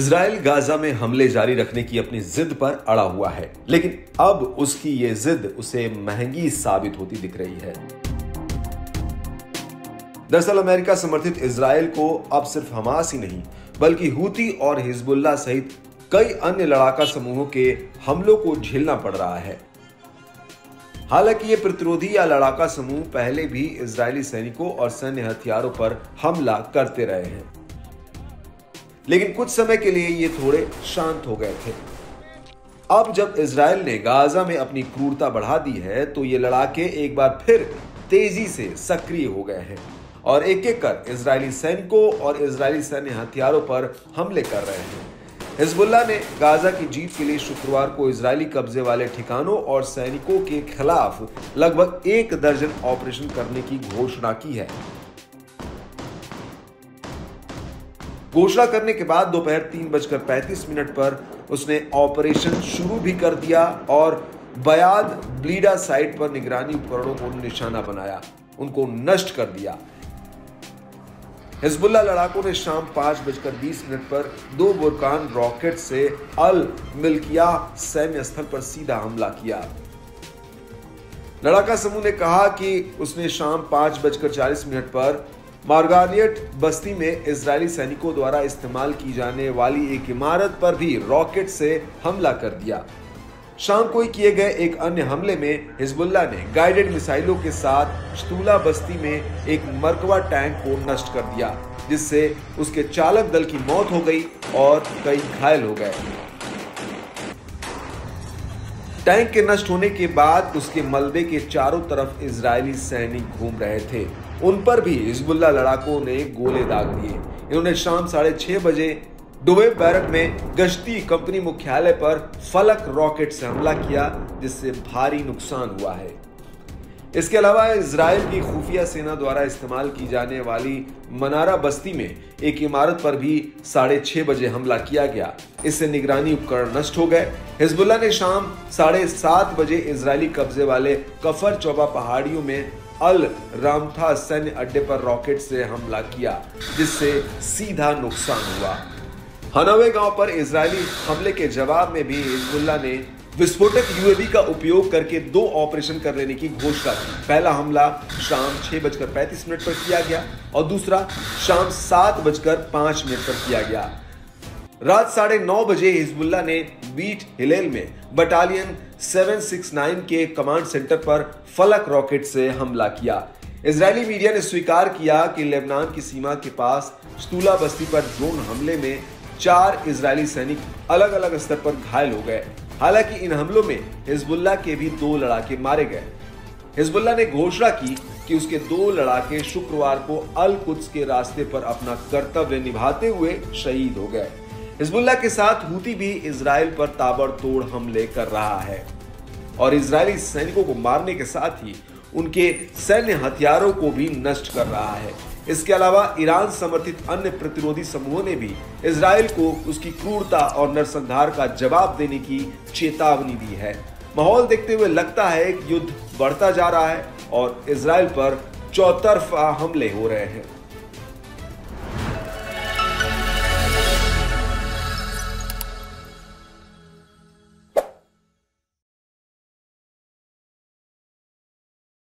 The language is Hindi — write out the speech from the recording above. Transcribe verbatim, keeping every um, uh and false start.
इजराइल गाजा में हमले जारी रखने की अपनी जिद पर अड़ा हुआ है, लेकिन अब उसकी ये जिद उसे महंगी साबित होती दिख रही है। दरअसल अमेरिका समर्थित इजराइल को अब सिर्फ हमास ही नहीं बल्कि हूती और हिजबुल्लाह सहित कई अन्य लड़ाका समूहों के हमलों को झेलना पड़ रहा है। हालांकि ये प्रतिरोधी या लड़ाका समूह पहले भी इजरायली सैनिकों और सैन्य हथियारों पर हमला करते रहे हैं, लेकिन कुछ समय के लिए ये थोड़े शांत हो गए थे। अब जब इजराइल ने गाजा में अपनी क्रूरता बढ़ा दी है तो ये लड़ाके एक बार फिर तेजी से सक्रिय हो गए हैं और एक एक कर इजरायली सैनिकों और इजरायली सैन्य हथियारों पर हमले कर रहे हैं। हिजबुल्लाह ने गाजा की जीत के लिए शुक्रवार को इजरायली कब्जे वाले ठिकानों और सैनिकों के खिलाफ लगभग एक दर्जन ऑपरेशन करने की घोषणा की है। घोषणा करने के बाद दोपहर तीन बजकर पैंतीस मिनट पर उसने ऑपरेशन शुरू भी कर दिया और बयाद ब्लीडा साइट पर निगरानी उपकरणों को निशाना बनाया, उनको नष्ट कर दिया। हिजबुल्लाह लड़ाकों ने शाम पांच बजकर बीस मिनट पर दो बुरकान रॉकेट से अल मिल्किया सैन्य स्थल पर सीधा हमला किया। लड़ाका समूह ने कहा कि उसने शाम पांच बजकर चालीस मिनट पर मार्गारियट बस्ती में इजरायली सैनिकों द्वारा इस्तेमाल की जाने वाली एक इमारत पर भी रॉकेट से हमला कर दिया। शाम को किए गए एक अन्य हमले में हिजबुल्लाह ने गाइडेड मिसाइलों के साथ शतूला बस्ती में एक मरकवा टैंक को नष्ट कर दिया, जिससे उसके चालक दल की मौत हो गई और कई घायल हो गए। टैंक के नष्ट होने के बाद उसके मलबे के चारों तरफ इजरायली सैनिक घूम रहे थे, उन पर भी हिजबुल्लाह लड़ाकों ने गोले दाग दिए। इन्होंने शाम साढ़े छह बजे डुबे बैरक में गश्ती कंपनी मुख्यालय पर फलक रॉकेट से हमला किया, जिससे भारी नुकसान हुआ है। इसके अलावा इजराइल की खुफिया सेना द्वारा इस्तेमाल की जाने वाली मनारा बस्ती में एक इमारत पर भी साढ़े छह बजे हमला किया गया, इससे निगरानी उपकरण नष्ट हो गए। हिजबुल्लाह ने शाम साढ़े सात बजे इजरायली कब्जे वाले कफर चौबा पहाड़ियों में अल रामथा सैन्य अड्डे पर रॉकेट से हमला किया, जिससे सीधा नुकसान हुआ। हनवे गांव पर इजरायली हमले के जवाब में भी हिजबुल्लाह ने विस्फोटक यूएवी का उपयोग करके दो ऑपरेशन कर लेने की घोषणा की। पहला हमला शाम छह बजकर पैंतीस मिनट पर किया गया और दूसरा शाम सात बजकर पांच मिनट पर किया गया। रात साढ़े नौ बजे हिजबुल्लाह ने बीट हिलेल में बटालियन सात सौ उनहत्तर के कमांड सेंटर पर फलक रॉकेट से हमला किया। इजरायली मीडिया ने स्वीकार किया कि लेबनान की सीमा के पास शतूला बस्ती पर ड्रोन हमले में चार इजरायली सैनिक अलग अलग स्तर पर घायल हो गए। हालांकि इन हमलों में हिजबुल्लाह के भी दो लड़ाके मारे गए। हिजबुल्लाह ने घोषणा की कि उसके दो लड़ाके शुक्रवार को अल कुद्स के रास्ते पर अपना कर्तव्य निभाते हुए शहीद हो गए। हिजबुल्लाह के साथ हूती भी इजराइल पर ताबड़तोड़ हमले कर रहा है और इजरायली सैनिकों को मारने के साथ ही उनके सैन्य हथियारों को भी नष्ट कर रहा है। इसके अलावा ईरान समर्थित अन्य प्रतिरोधी समूहों ने भी इजराइल को उसकी क्रूरता और नरसंहार का जवाब देने की चेतावनी दी है। माहौल देखते हुए लगता है कि युद्ध बढ़ता जा रहा है और इजराइल पर चौतरफा हमले हो रहे हैं।